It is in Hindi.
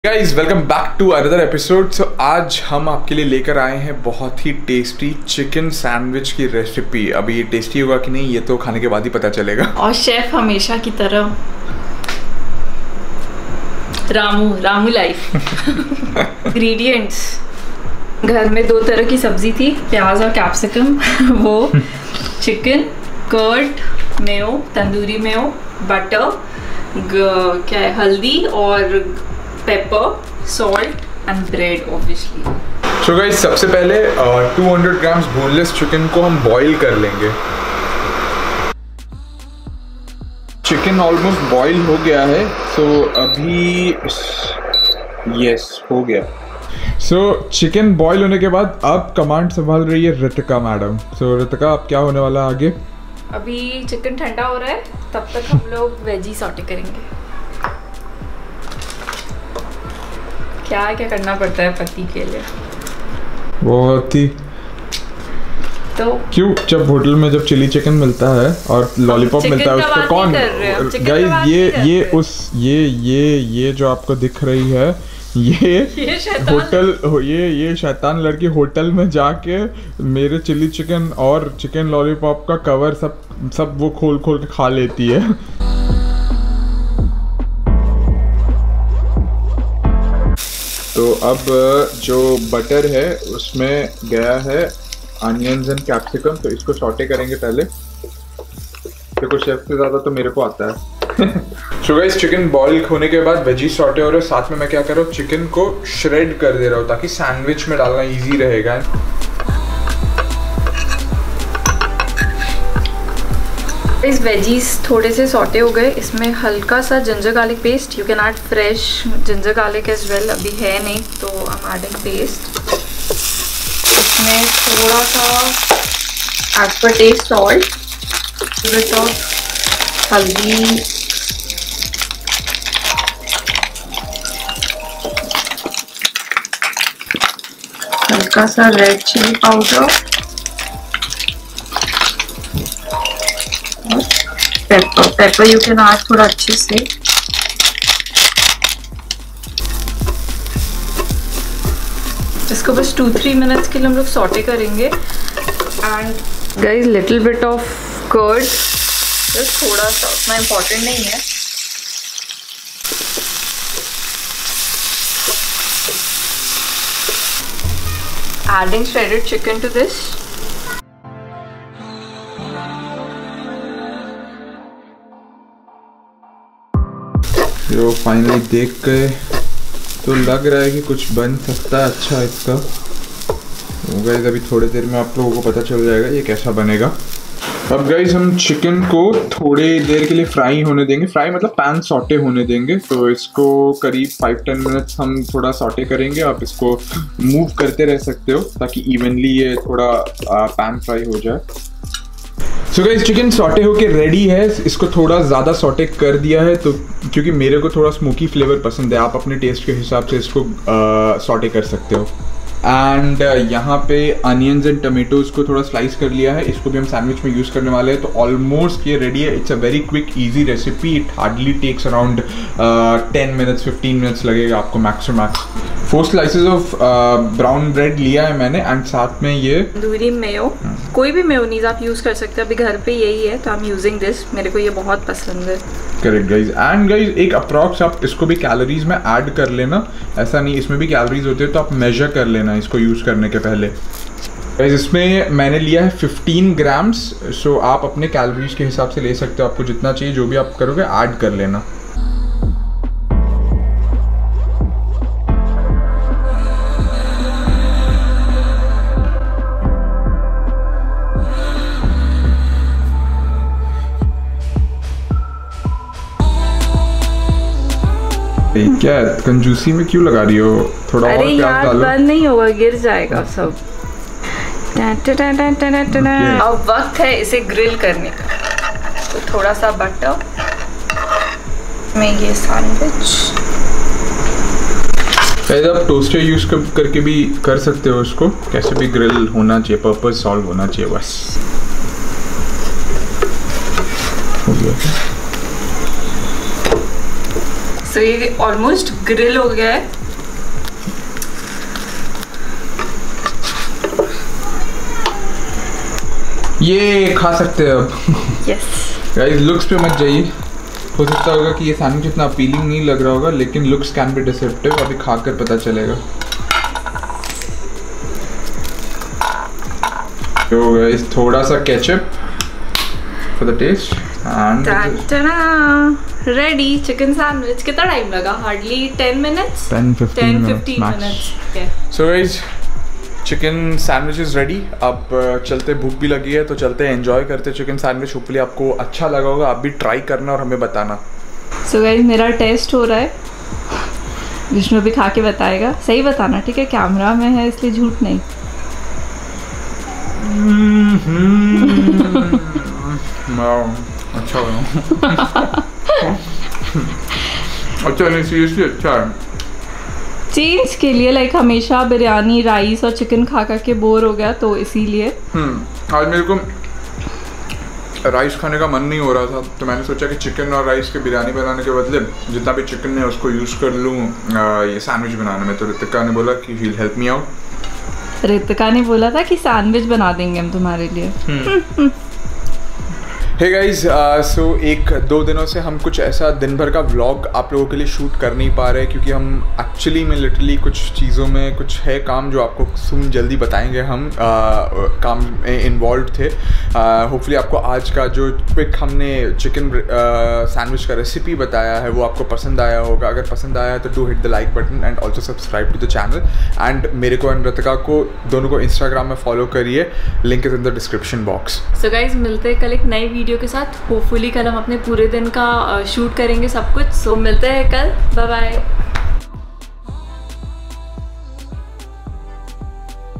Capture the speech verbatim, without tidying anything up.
Guys welcome back to another episode. So आज हम आपके लिए लेकर आए हैं बहुत ही टेस्टी चिकन सैंडविच की रेसिपी। अभी ये टेस्टी होगा कि नहीं ये तो खाने के बाद ही पता चलेगा। और शेफ हमेशा की तरह रामू रामू लाइफ। इंग्रेडिएंट्स घर में दो तरह की सब्जी थी, प्याज और कैप्सिकम। वो chicken, curd, mayo, tandoori mayo, butter, क्या है, हल्दी और pepper, salt and bread obviously. So guys सबसे पहले two hundred grams boneless chicken को हम बॉईल कर लेंगे। चिकन ऑलमोस्ट बॉईल हो गया है। सो so, अभी यस yes, हो गया। सो चिकन बॉईल होने के बाद अब कमांड संभाल रही है Ritika madam. So so, Ritika अब क्या होने वाला आगे? अभी चिकन ठंडा हो रहा है, तब तक हम लोग वेजी सॉटे करेंगे। क्या क्या करना पड़ता है पति के लिए? बहुत ही तो क्यों, जब होटल में जब चिली चिकन मिलता है और लॉलीपॉप मिलता है उस पर कौन गाइस ये ये उस ये ये ये जो आपको दिख रही है ये, ये होटल ये ये शैतान लड़की होटल में जाके मेरे चिली चिकन और चिकन लॉलीपॉप का कवर सब सब वो खोल खोल के खा लेती है। तो अब जो बटर है उसमें गया है अनियंस एंड कैप्सिकम। तो इसको सॉटे करेंगे पहले। देखो शेफ से ज़्यादा तो मेरे को आता है। सो गाइस चिकन बॉईल होने के बाद वेजी सॉटे हो रहे, साथ में मैं क्या कर रहा हूँ, चिकन को श्रेड कर दे रहा हूँ ताकि सैंडविच में डालना इजी रहेगा। इस वेजीज थोड़े से सॉटे हो गए। इसमें हल्का सा ginger garlic paste, you can add fresh ginger garlic as well. अभी है नहीं तो आई एम एडिंग पेस्ट। इसमें थोड़ा सा as per test salt, bit of हल्दी, हल्का सा red chilli powder, pepper pepper you can add थोड़ा अच्छे से। इसको बस टू थ्री मिनट्स के लिए हम लोग सॉटे करेंगे। And guys little bit of curd, just थोड़ा सा, उतना इम्पोर्टेंट नहीं है। Adding shredded chicken to this. जो फाइनली देख के तो लग रहा है कि कुछ बन सकता है अच्छा इसका। तो गाइस अभी थोड़ी देर में आप लोगों को पता चल जाएगा ये कैसा बनेगा। अब गाइस हम चिकन को थोड़ी देर के लिए फ्राई होने देंगे। फ्राई मतलब पैन सॉटे होने देंगे। तो इसको करीब फाइव टेन मिनट्स हम थोड़ा सॉटे करेंगे। आप इसको मूव करते रह सकते हो ताकि इवनली ये थोड़ा पैन फ्राई हो जाए। सो गाइस चिकन सॉटे होके रेडी है। इसको थोड़ा ज़्यादा सॉटे कर दिया है तो क्योंकि मेरे को थोड़ा स्मोकी फ्लेवर पसंद है। आप अपने टेस्ट के हिसाब से इसको सॉटे कर सकते हो। एंड uh, यहाँ पे अनियंस एंड टमेटोज को थोड़ा स्लाइस कर लिया है। इसको भी हम सैंडविच में यूज़ करने वाले हैं। तो ऑलमोस्ट ये रेडी है। It's a very quick easy recipe. It hardly takes around ten minutes fifteen minutes लगेगा आपको max to max. Four slices of brown bread लिया है मैंने एंड साथ में ये तंदूरी मेयो। कोई भी मेयोनीज आप यूज़ कर सकते हैं। अभी घर पे यही है तो आई एम यूजिंग दिस। मेरे को ये बहुत पसंद है। Correct guys. एंड गाइज एक अप्रॉक्स आप इसको भी कैलोरीज में ऐड कर लेना। ऐसा नहीं, इसमें भी कैलोरीज होती है तो आप मेजर कर लेना इसको यूज़ करने के पहले। गाइज इसमें मैंने लिया है फिफ्टीन ग्राम्स। सो आप अपने कैलोरीज के हिसाब से ले सकते हो। आपको जितना चाहिए जो भी आप करोगे ऐड कर लेना। क्या कंजूसी में क्यों लगा रही हो? थोड़ा और प्याज डालो। बंद नहीं होगा, गिर जाएगा सब। अब वक्त है इसे ग्रिल करने का। तो थोड़ा सा बटर में ये सैंडविच। आप टोस्टर यूज कर, करके भी कर सकते हो इसको। कैसे भी ग्रिल होना चाहिए, पर्पस सॉल्व होना चाहिए बस। हो गया। सो so, ये ऑलमोस्ट ग्रिल हो गया है। ये खा सकते हैं अब। यस गाइस लुक्स पे मत जाइए, हो सकता होगा कि ये सैंडविच इतना अपीलिंग नहीं लग रहा होगा, लेकिन लुक्स कैन बी डिसेप्टिव, अभी खाकर पता चलेगा। तो गाइस थोड़ा सा ketchup for the taste and ready chicken sandwich. कितना टाइम लगा? Hardly ten minutes ten fifteen minutes. So guys chicken sandwich is ready. अब चलते, भूख भी लगी है तो चलते हैं, एंजॉय करते चिकन सैंडविच। होपफुली आपको अच्छा लगा होगा, आप भी ट्राई करना और हमें बताना। सो so गाइस मेरा टेस्ट हो रहा है, विष्णु भी खा के बताएगा। सही बताना ठीक है, कैमरा में है इसलिए झूठ नहीं। अच्छा अच्छा नहीं, सीरियसली अच्छा है। चेंज के लिए लाइक हमेशा बिरयानी राइस और चिकन खा खा के बोर हो गया, तो इसीलिए हम्म आज मेरे को राइस खाने का मन नहीं हो रहा था, तो मैंने सोचा कि चिकन और राइस के बिरयानी बनाने के बदले जितना भी चिकन है उसको यूज़ कर लूँ ये सैंडविच बनाने में। तो ऋतिका ने बोला कि he'll help me out. Ritika ने बोला था कि सैंडविच बना देंगे हम तुम्हारे लिए। हे गाइज, सो एक दो दिनों से हम कुछ ऐसा दिन भर का व्लॉग आप लोगों के लिए शूट कर नहीं पा रहे, क्योंकि हम एक्चुअली में लिटरली कुछ चीज़ों में कुछ है काम जो आपको सुन जल्दी बताएंगे। हम uh, काम में इन्वॉल्व थे। होपफुली uh, आपको आज का जो क्विक हमने चिकन सैंडविच का रेसिपी बताया है वो आपको पसंद आया होगा। अगर पसंद आया है तो do hit the like button and also subscribe to the channel. And मेरे को एंड ऋतिका को दोनों को इंस्टाग्राम में फॉलो करिए, link is in the description box. So guys मिलते हैं कल एक नई वीडियो के साथ। होपफुली कल हम अपने पूरे दिन का शूट करेंगे सब कुछ। सो so, मिलते हैं कल। Bye bye.